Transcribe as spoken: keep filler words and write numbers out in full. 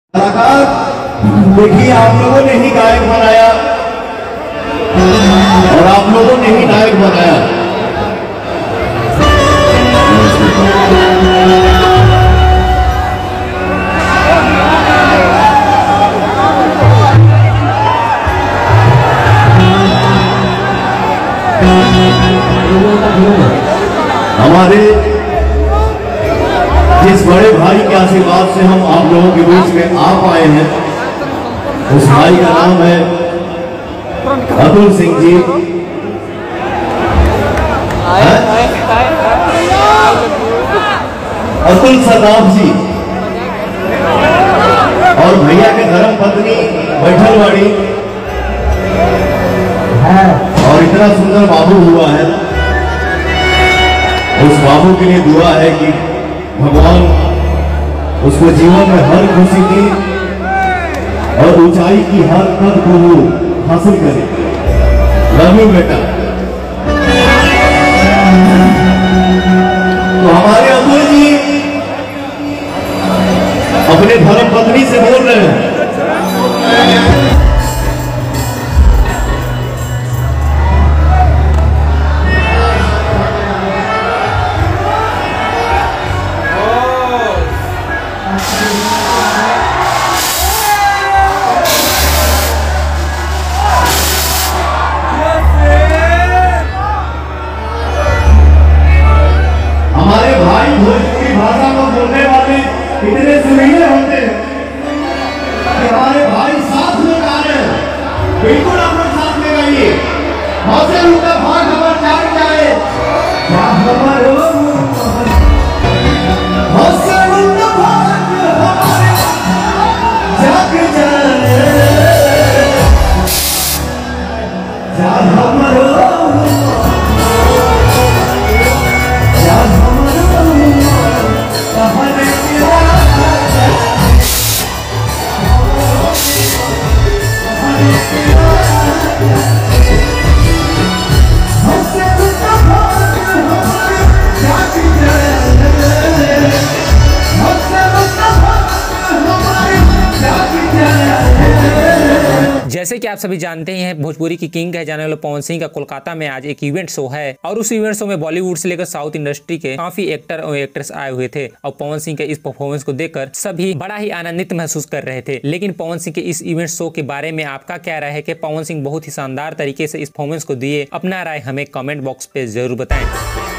कलाकार देखिए, आप लोगों ने ही गायक बनाया और आप लोगों ने ही नायक बनाया। हमारे जिस बड़े भाई के आशीर्वाद से हम आप लोगों के बीच में आ पाए हैं, उस भाई का नाम है अतुल सिंह जी। अतुल सदाफ जी और भैया के धर्म पत्नी बैठलवाड़ी और इतना सुंदर बाबू हुआ है। उस बाबू के लिए दुआ है कि भगवान उसको जीवन में हर खुशी की और ऊंचाई की हर पद को वो हासिल करे। लव यू बेटा। तो हमारे अतुल जी अपने धर्म पत्नी से बोल रहे हैं। हमारे भाई भोजपुरी भाषा को बोलने वाले इतने सुरीले होते हैं कि हमारे भाई साथ में गा रहे हैं। बिल्कुल आप लोग साथ में गाइए। हौसले उनका भाग खबर जाग जाए क्या खबर हो। हौसले उनका भाग हमारे जाग जाए क्या खबर हो। जैसे कि आप सभी जानते हैं, भोजपुरी की किंग है जाने वाले पवन सिंह का कोलकाता में आज एक इवेंट शो है और उस इवेंट शो में बॉलीवुड से लेकर साउथ इंडस्ट्री के काफी एक्टर और एक्ट्रेस आए हुए थे और पवन सिंह के इस परफॉर्मेंस को देखकर सभी बड़ा ही आनंदित महसूस कर रहे थे। लेकिन पवन सिंह के इस इवेंट शो के बारे में आपका क्या राय है कि पवन सिंह बहुत ही शानदार तरीके से इस परफॉर्मेंस को दिए? अपना राय हमें कमेंट बॉक्स पे जरूर बताएं।